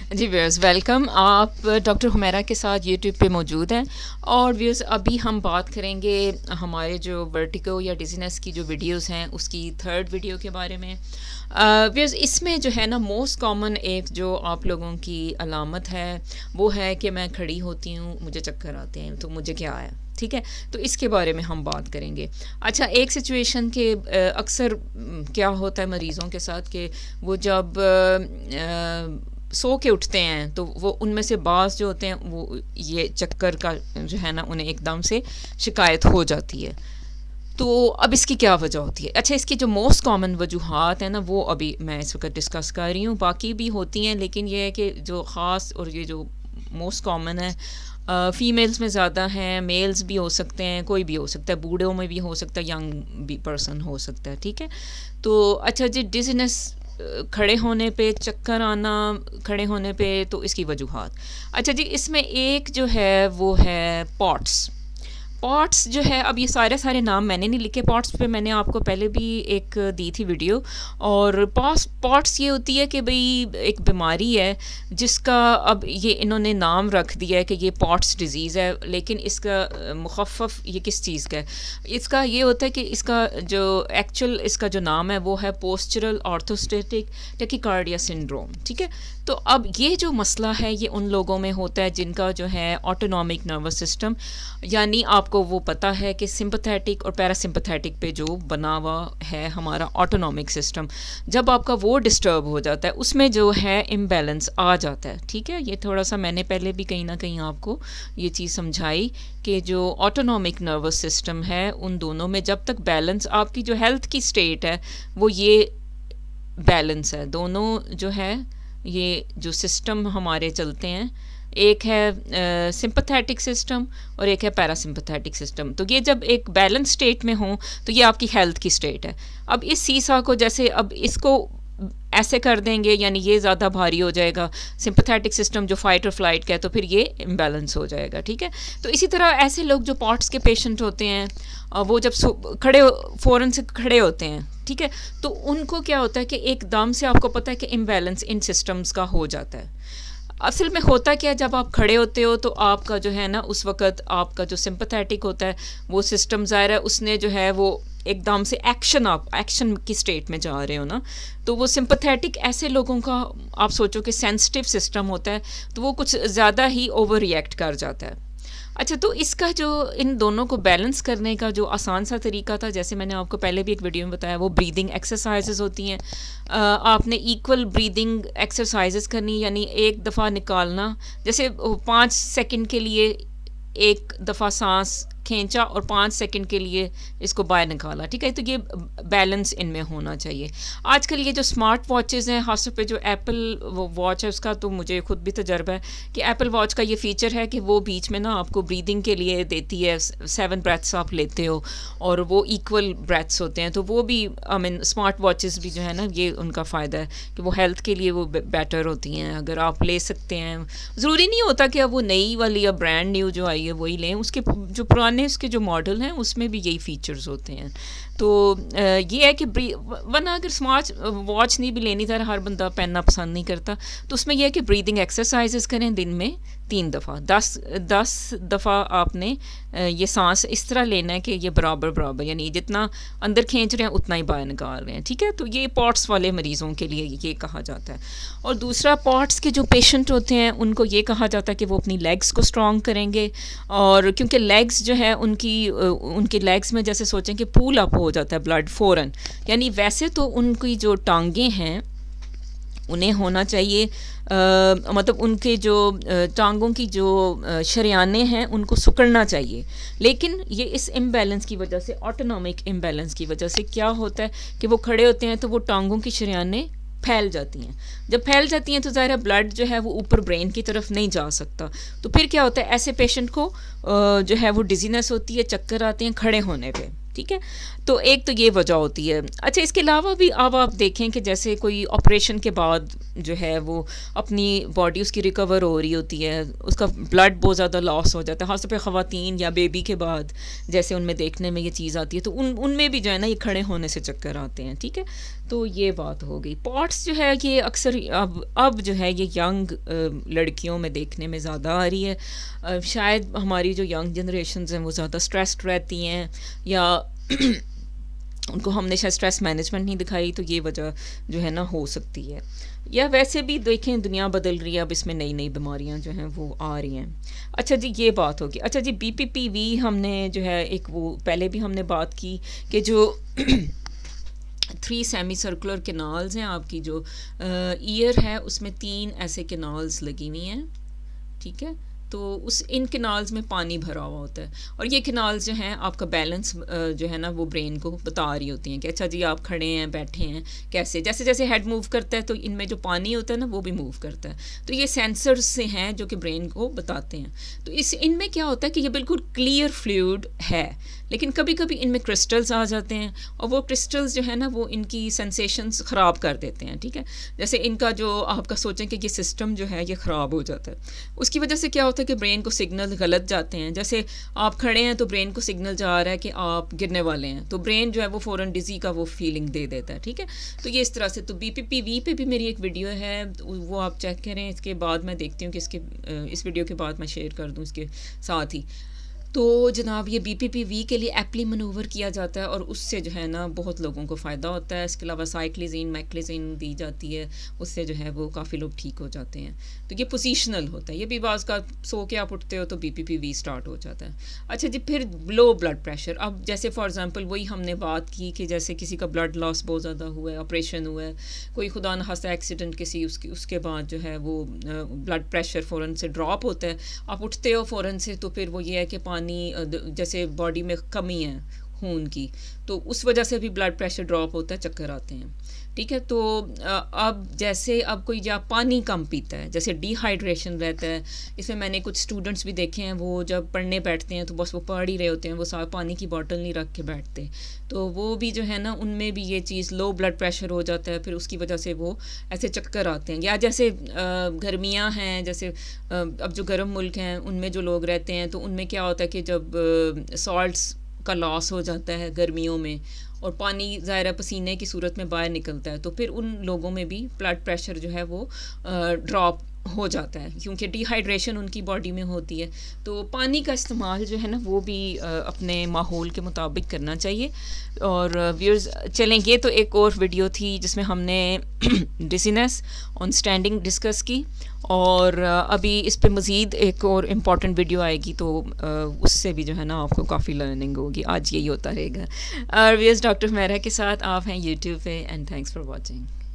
जी viewers, welcome. आप doctor Humaira के साथ यूट्यूब पे मौजूद हैं और व्यूअर्स अभी हम बात करेंगे हमारे जो वर्टिगो या डिजीनेस की जो वीडियोस हैं उसकी थर्ड वीडियो के बारे में। व्यूअर्स इसमें जो है ना मोस्ट कॉमन एक जो आप लोगों की अलामत है वो है कि मैं खड़ी होती हूँ, मुझे चक्कर आते हैं, तो मुझे क्या है, ठीक है। तो इसके बारे में हम बात करेंगे। अच्छा, एक सिचुएशन के अक्सर क्या होता है मरीज़ों के साथ कि वो जब सो के उठते हैं तो वो उनमें से बाज़ जो होते हैं वो ये चक्कर का जो है ना उन्हें एकदम से शिकायत हो जाती है। तो अब इसकी क्या वजह होती है? अच्छा, इसकी जो मोस्ट कॉमन वजूहात हैं ना वो अभी मैं इस वक्त डिस्कस कर रही हूँ, बाकी भी होती हैं, लेकिन ये है कि जो ख़ास और ये जो मोस्ट कॉमन है फ़ीमेल्स में ज़्यादा हैं, मेल्स भी हो सकते हैं, कोई भी हो सकता है, बूढ़ों में भी हो सकता है, यंग भी पर्सन हो सकता है, ठीक है। तो अच्छा जी, डिज़नेस खड़े होने पे, चक्कर आना खड़े होने पे, तो इसकी वजूहात। अच्छा जी, इसमें एक जो है वो है पॉट्स जो है, अब ये सारे नाम मैंने नहीं लिखे। पॉट्स पे मैंने आपको पहले भी एक दी थी वीडियो। और पॉट्स ये होती है कि भाई एक बीमारी है जिसका अब ये इन्होंने नाम रख दिया है कि ये पॉट्स डिज़ीज़ है, लेकिन इसका मुखफ़फ़ ये किस चीज़ का है? इसका ये होता है कि इसका जो एक्चुअल इसका जो नाम है वो है पोस्चरल ऑर्थोस्टेटिक टैकीकार्डिया सिंड्रोम, ठीक है। तो अब ये जो मसला है ये उन लोगों में होता है जिनका जो है ऑटोनॉमिक नर्वस सिस्टम, यानी आपको वो पता है कि सिंपैथेटिक और पैरासिम्पैथेटिक पे जो बना हुआ है हमारा ऑटोनॉमिक सिस्टम, जब आपका वो डिस्टर्ब हो जाता है उसमें जो है इम्बैलेंस आ जाता है, ठीक है। ये थोड़ा सा मैंने पहले भी कहीं ना कहीं आपको ये चीज़ समझाई कि जो ऑटोनॉमिक नर्वस सिस्टम है उन दोनों में जब तक बैलेंस, आपकी जो हेल्थ की स्टेट है वो ये बैलेंस है, दोनों जो है ये जो सिस्टम हमारे चलते हैं, एक है सिंपैथेटिक सिस्टम और एक है पैरासिम्पैथेटिक सिस्टम। तो ये जब एक बैलेंस स्टेट में हो तो ये आपकी हेल्थ की स्टेट है। अब इस सीसा को जैसे अब इसको ऐसे कर देंगे, यानी ये ज़्यादा भारी हो जाएगा, सिंपैथेटिक सिस्टम जो फाइट और फ्लाइट का है, तो फिर ये इम्बैलेंस हो जाएगा, ठीक है। तो इसी तरह ऐसे लोग जो पॉट्स के पेशेंट होते हैं वो जब फ़ौरन से खड़े होते हैं, ठीक है, तो उनको क्या होता है कि एकदम से आपको पता है कि इम्बैलेंस इन सिस्टम्स का हो जाता है। असल में होता क्या है, जब आप खड़े होते हो तो आपका जो है ना उस वक़्त आपका जो सिंपैथेटिक होता है वो सिस्टम ज़ाहिर है उसने जो है वो एकदम से एक्शन की स्टेट में जा रहे हो ना, तो वो सिंपैथेटिक ऐसे लोगों का आप सोचो कि सेंसिटिव सिस्टम होता है, तो वो कुछ ज़्यादा ही ओवर रिएक्ट कर जाता है। अच्छा, तो इसका जो इन दोनों को बैलेंस करने का जो आसान सा तरीका था, जैसे मैंने आपको पहले भी एक वीडियो में बताया, वो ब्रीदिंग एक्सरसाइजेस होती हैं। आपने इक्वल ब्रीदिंग एक्सरसाइजेस करनी, यानी एक दफ़ा निकालना, जैसे 5 सेकंड के लिए एक दफ़ा सांस खींचा और 5 सेकंड के लिए इसको बाहर निकाला, ठीक है। तो ये बैलेंस इनमें होना चाहिए। आजकल ये जो स्मार्ट वॉचेज़ हैं, खासतौर पे जो एप्पल वॉच है उसका तो मुझे खुद भी तजर्बा है कि एप्पल वॉच का ये फ़ीचर है कि वो बीच में ना आपको ब्रीदिंग के लिए देती है, 7 ब्रेथ्स आप लेते हो और वो इक्वल ब्रेथ्स होते हैं। तो वो भी आई मीन स्मार्ट वॉचेज़ भी जो है ना ये उनका फ़ायदा है कि वो हेल्थ के लिए वो बेटर होती हैं, अगर आप ले सकते हैं। ज़रूरी नहीं होता कि अब वो नई वाली या ब्रांड न्यू जो आई है वही लें, उसके जो पुराने इसके जो मॉडल हैं उसमें भी यही फीचर्स होते हैं। तो ये है कि वरना अगर स्मार्ट वॉच नहीं भी लेनी था, हर बंदा पहनना पसंद नहीं करता, तो उसमें यह है कि ब्रीदिंग एक्सरसाइजेस करें दिन में 3 दफ़ा, 10 दफ़ा आपने ये सांस इस तरह लेना है कि ये बराबर, यानी जितना अंदर खींच रहे हैं उतना ही बाहर निकाल रहे हैं, ठीक है। तो ये पॉट्स वाले मरीज़ों के लिए ये कहा जाता है। और दूसरा, पॉट्स के जो पेशेंट होते हैं उनको ये कहा जाता है कि वो अपनी लेग्स को स्ट्रॉन्ग करेंगे, और क्योंकि लेग्स जो है उनकी लेग्स में जैसे सोचें कि पूल अप हो जाता है ब्लड फ़ौरन, यानी वैसे तो उनकी जो टांगें हैं उन्हें होना चाहिए मतलब उनके जो टांगों की जो शरियाने हैं उनको सिकुड़ना चाहिए, लेकिन ये इस इम्बैलेंस की वजह से, ऑटोनॉमिक इम्बैलेंस की वजह से क्या होता है कि वो खड़े होते हैं तो वो टांगों की शरियाने फैल जाती हैं। जब फैल जाती हैं तो ज़ाहिर है ब्लड जो है वो ऊपर ब्रेन की तरफ नहीं जा सकता, तो फिर क्या होता है, ऐसे पेशेंट को जो है वो डिजीनेस होती है, चक्कर आते हैं खड़े होने पे, ठीक है। तो एक तो ये वजह होती है। अच्छा, इसके अलावा भी अब आप देखें कि जैसे कोई ऑपरेशन के बाद जो है वो अपनी बॉडी उसकी रिकवर हो रही होती है, उसका ब्लड बहुत ज़्यादा लॉस हो जाता है, ख़ास तौर पे ख़वातीन या बेबी के बाद जैसे उनमें देखने में ये चीज़ आती है, तो उनमें भी जो है ना ये खड़े होने से चक्कर आते हैं, ठीक है। तो ये बात हो गई। पॉट्स जो है ये अक्सर अब जो है ये यंग लड़कियों में देखने में ज़्यादा आ रही है। शायद हमारी जो यंग जनरेशन हैं वो ज़्यादा स्ट्रेस्ड रहती हैं, या उनको हमने शायद स्ट्रेस मैनेजमेंट नहीं दिखाई, तो ये वजह जो है ना हो सकती है। या वैसे भी देखें दुनिया बदल रही है, अब इसमें नई नई बीमारियां जो हैं वो आ रही हैं। अच्छा जी, ये बात होगी। अच्छा जी, BPPV हमने जो है एक वो पहले भी हमने बात की कि जो 3 सेमी सर्कुलर कैनाल्स हैं, आपकी जो ईयर है उसमें 3 ऐसे कैनाल्स लगी हुई हैं, ठीक है। तो इन कैनाल्स में पानी भरा हुआ होता है, और ये कैनाल्स जो हैं आपका बैलेंस जो है ना वो ब्रेन को बता रही होती हैं कि अच्छा जी आप खड़े हैं, बैठे हैं, कैसे, जैसे जैसे हेड मूव करता है तो इनमें जो पानी होता है ना वो भी मूव करता है। तो ये सेंसर्स से हैं जो कि ब्रेन को बताते हैं। तो इनमें क्या होता है कि ये बिल्कुल क्लियर फ्लूइड है, लेकिन कभी कभी इनमें क्रिस्टल्स आ जाते हैं, और वो क्रिस्टल्स जो है ना वो इनकी सेंसेशंस ख़राब कर देते हैं, ठीक है। जैसे इनका जो आपका सोचें कि ये सिस्टम जो है ये ख़राब हो जाता है, उसकी वजह से क्या होता है कि ब्रेन को सिग्नल गलत जाते हैं। जैसे आप खड़े हैं तो ब्रेन को सिग्नल जा रहा है कि आप गिरने वाले हैं, तो ब्रेन जो है वो फ़ौरन डिज़ी का वो फीलिंग दे देता है, ठीक है। तो ये इस तरह से। तो BPPV पे भी मेरी एक वीडियो है, वो आप चेक करें। इसके बाद मैं देखती हूँ कि इस वीडियो के बाद मैं शेयर कर दूँ इसके साथ ही। तो जनाब ये BPPV के लिए एप्ली मनूवर किया जाता है, और उससे जो है ना बहुत लोगों को फ़ायदा होता है। इसके अलावा साइक्लिज़िन, मैक्लिज़िन दी जाती है, उससे जो है वो काफ़ी लोग ठीक हो जाते हैं। तो ये पोजीशनल होता है, ये भी बाज़ का सो के आप उठते हो तो BPPV स्टार्ट हो जाता है। अच्छा जी, फिर लो ब्लड प्रेशर। अब जैसे फॉर एग्ज़ाम्पल वही हमने बात की कि जैसे किसी का ब्लड लॉस बहुत ज़्यादा हुआ है, ऑपरेशन हुआ है, कोई खुदा न खास्ता एक्सीडेंट किसी, उसके बाद जो है वो ब्लड प्रेशर फ़ौरन से ड्रॉप होता है। आप उठते हो फ़ौरन से तो फिर वो ये है कि पानी जैसे बॉडी में कमी है खून की, तो उस वजह से भी ब्लड प्रेशर ड्रॉप होता है, चक्कर आते हैं, ठीक है। तो अब जैसे अब कोई या पानी कम पीता है, जैसे डिहाइड्रेशन रहता है, इसमें मैंने कुछ स्टूडेंट्स भी देखे हैं, वो जब पढ़ने बैठते हैं तो बस वो पढ़ ही रहे होते हैं, वो साथ पानी की बोतल नहीं रख के बैठते, तो वो भी जो है ना उनमें भी ये चीज़ लो ब्लड प्रेशर हो जाता है, फिर उसकी वजह से वो ऐसे चक्कर आते हैं। या जैसे गर्मियाँ हैं, जैसे अब जो गर्म मुल्क हैं उनमें जो लोग रहते हैं, तो उनमें क्या होता है कि जब सॉल्ट्स का लॉस हो जाता है गर्मियों में, और पानी ज़ाहिर पसीने की सूरत में बाहर निकलता है, तो फिर उन लोगों में भी ब्लड प्रेशर जो है वो ड्रॉप हो जाता है, क्योंकि डिहाइड्रेशन उनकी बॉडी में होती है। तो पानी का इस्तेमाल जो है ना वो भी अपने माहौल के मुताबिक करना चाहिए। और व्यूअर्स चलें, ये तो एक और वीडियो थी जिसमें हमने डिजीनेस ऑन स्टैंडिंग डिस्कस की, और अभी इस पे मज़ीद एक और इम्पॉर्टेंट वीडियो आएगी, तो उससे भी जो है ना आपको काफ़ी लर्निंग होगी। आज यही होता रहेगा। व्यूअर्स, डॉक्टर हुमैरा के साथ आप हैं यूट्यूब पे, एंड थैंक्स फॉर वॉचिंग।